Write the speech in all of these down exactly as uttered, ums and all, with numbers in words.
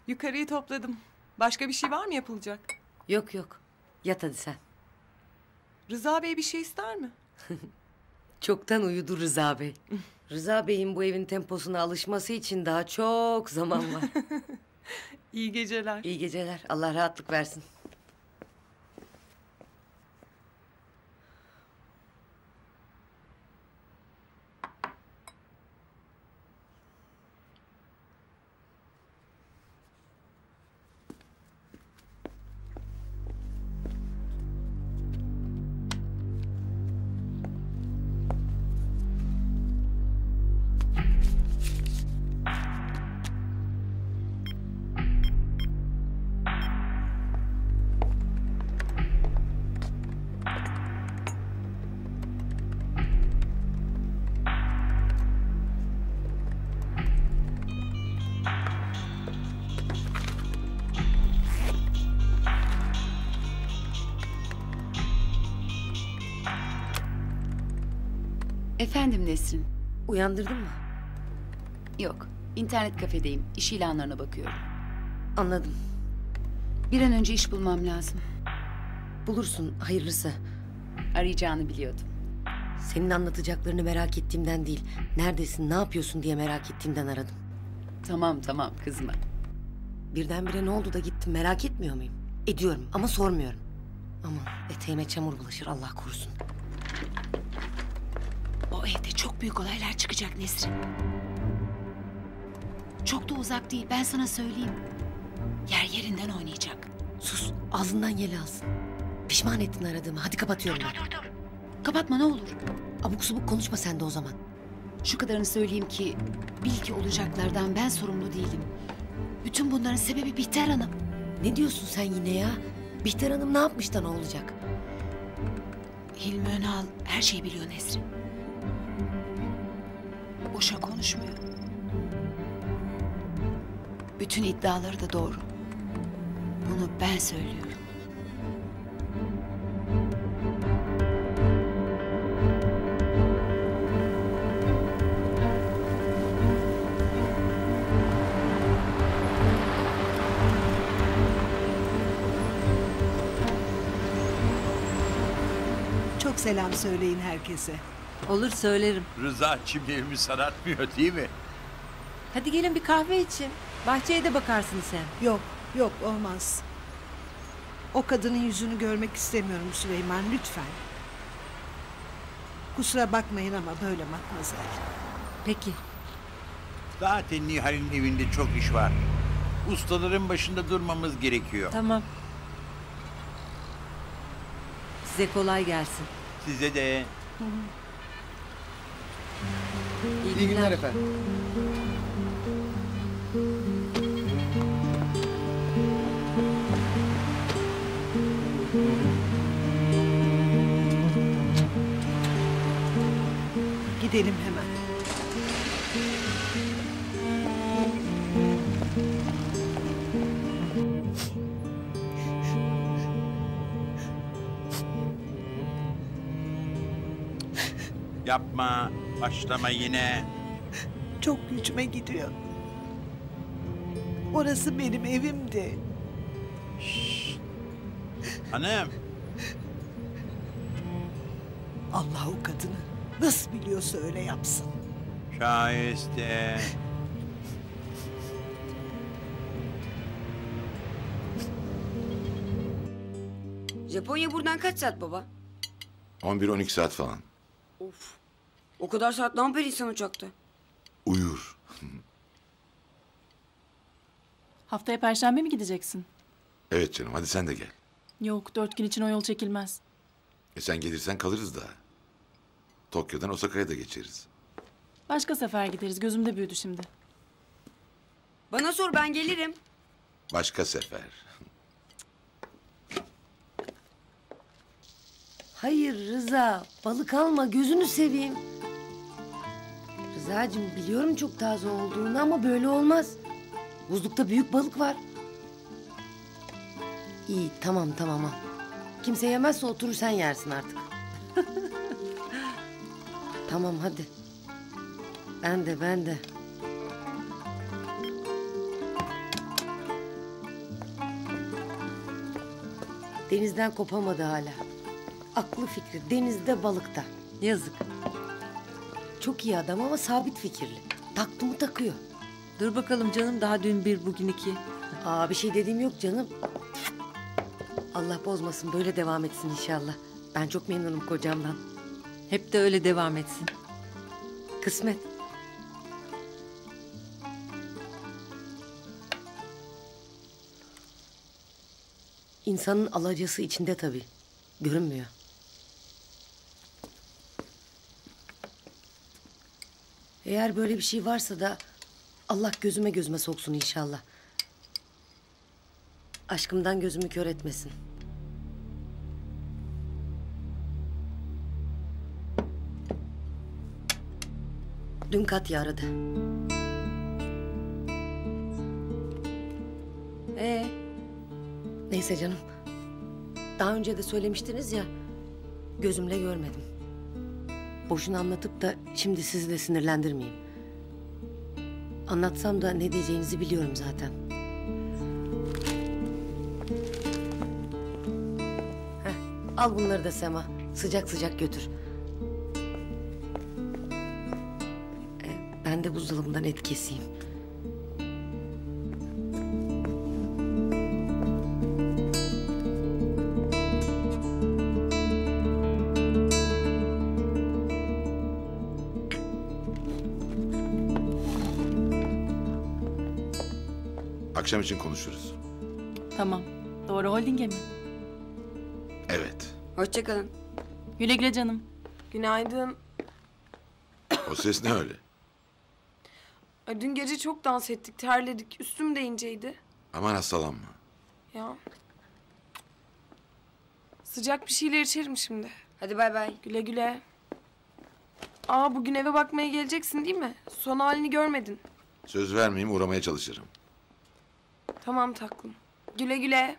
Yukarıyı topladım. Başka bir şey var mı yapılacak? Yok yok. Yat hadi sen. Rıza Bey bir şey ister mi? Çoktan uyudu Rıza Bey. Rıza Bey'in bu evin temposuna alışması için daha çok zaman var. İyi geceler. İyi geceler. Allah rahatlık versin. Efendim Nesrin? Uyandırdın mı? Yok, internet kafedeyim. İş ilanlarına bakıyorum. Anladım. Bir an önce iş bulmam lazım. Bulursun hayırlısı. Arayacağını biliyordum. Senin anlatacaklarını merak ettiğimden değil, neredesin, ne yapıyorsun diye merak ettiğimden aradım. Tamam tamam, kızma. Birdenbire ne oldu da gittim, merak etmiyor muyum? Ediyorum ama sormuyorum. Aman eteğime çamur bulaşır, Allah korusun. O evde çok büyük olaylar çıkacak Nesrin. Çok da uzak değil, ben sana söyleyeyim. Yer yerinden oynayacak. Sus, ağzından yel alsın. Pişman ettin aradığımı, hadi kapatıyorum Dur ben. dur dur dur. Kapatma ne olur. Abuk subuk konuşma sen de o zaman. Şu kadarını söyleyeyim ki, bil ki olacaklardan ben sorumlu değilim. Bütün bunların sebebi Bihter Hanım. Ne diyorsun sen yine ya? Bihter Hanım ne yapmış da ne olacak? Hilmi Önal her şeyi biliyor Nesrin. Boşa konuşmuyor. Bütün iddiaları da doğru. Bunu ben söylüyorum. Çok selam söyleyin herkese. Olur söylerim. Rıza çimlerimi sarartmıyor değil mi? Hadi gelin bir kahve için. Bahçeye de bakarsın sen. Yok, yok olmaz. O kadının yüzünü görmek istemiyorum Süleyman, lütfen. Kusura bakmayın ama böyle matmazel. Peki. Zaten Nihal'in evinde çok iş var. Ustaların başında durmamız gerekiyor. Tamam. Size kolay gelsin. Size de. İyi, İyi günler efendim. Gidelim hemen. Yapma, başlama yine. Çok gücüme gidiyor. Orası benim evimdi. Şşş. Hanım. Allah o kadını nasıl biliyorsa öyle yapsın. Şayeste. Japonya buradan kaç saat baba? on bir on iki saat falan. Of. O kadar saat ne yapar insan uçakta? Uyur. Haftaya Perşembe mi gideceksin? Evet canım, hadi sen de gel. Yok, dört gün için o yol çekilmez. E sen gelirsen kalırız daha. Tokyo'dan Osaka'ya da geçeriz. Başka sefer gideriz, gözümde büyüdü şimdi. Bana sor ben gelirim. Başka sefer. Hayır Rıza, balık alma, gözünü seveyim. Rıza'cığım biliyorum çok taze olduğunu ama böyle olmaz. Buzlukta büyük balık var. İyi, tamam tamam al. Kimse yemezse oturur sen yersin artık. Tamam hadi. Ben de ben de. Denizden kopamadı hala. Aklı fikri denizde, balıkta. Yazık. Çok iyi adam ama sabit fikirli. Taktı mı takıyor. Dur bakalım canım, daha dün bir bugün iki. Aa, bir şey dediğim yok canım. Allah bozmasın, böyle devam etsin inşallah. Ben çok memnunum kocamdan. Hep de öyle devam etsin. Kısmet. İnsanın alacası içinde tabii. Görünmüyor. Eğer böyle bir şey varsa da Allah gözüme gözüme soksun inşallah. Aşkımdan gözümü kör etmesin. Dün Katya aradı. Ee, Neyse canım. Daha önce de söylemiştiniz ya, gözümle görmedim. Boşuna anlatıp da şimdi sizi de sinirlendirmeyeyim. Anlatsam da ne diyeceğinizi biliyorum zaten. Heh, al bunları da Sema. Sıcak sıcak götür. Ee, ben de buzdolabından et keseyim. Akşam için konuşuruz. Tamam. Doğru holdinge mi? Evet. hoşçakalın. Güle güle canım. Günaydın. O ses ne öyle? Ay, dün gece çok dans ettik, terledik. Üstüm de inceydi. Aman hastalanma. Ya. Sıcak bir şeyler içerim şimdi. Hadi bay bay. Güle güle. Aa, bugün eve bakmaya geleceksin değil mi? Son halini görmedin. Söz vermeyeyim, uğramaya çalışırım. Tamam taklım. Güle güle.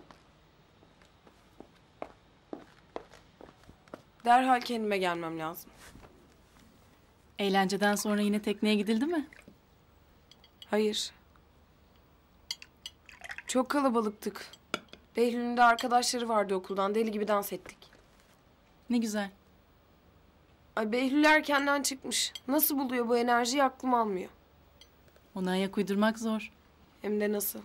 Derhal kendime gelmem lazım. Eğlenceden sonra yine tekneye gidildi mi? Hayır. Çok kalabalıktık. Behlül'ün de arkadaşları vardı okuldan. Deli gibi dans ettik. Ne güzel. Ay, Behlül erkenden çıkmış. Nasıl buluyor bu enerjiyi aklım almıyor. Ona ayak uydurmak zor. Hem de nasıl.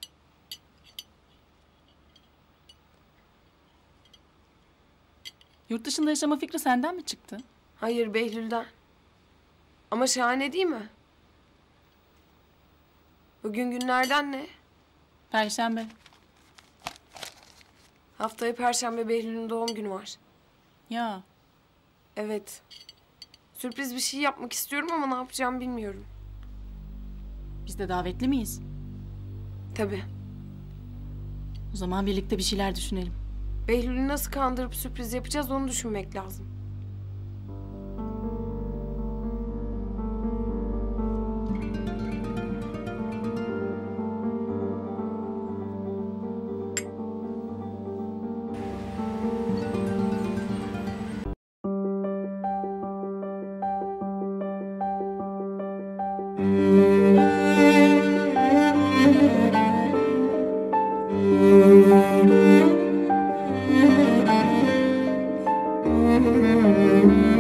Yurt dışında yaşama fikri senden mi çıktı? Hayır, Behlül'den. Ama şahane değil mi? Bugün günlerden ne? Perşembe. Haftaya Perşembe Behlül'ün doğum günü var. Ya Evet. Sürpriz bir şey yapmak istiyorum ama ne yapacağımı bilmiyorum. biz de davetli miyiz? Tabii. O zaman birlikte bir şeyler düşünelim. Behlül'ü nasıl kandırıp sürpriz yapacağız onu düşünmek lazım. Thank you.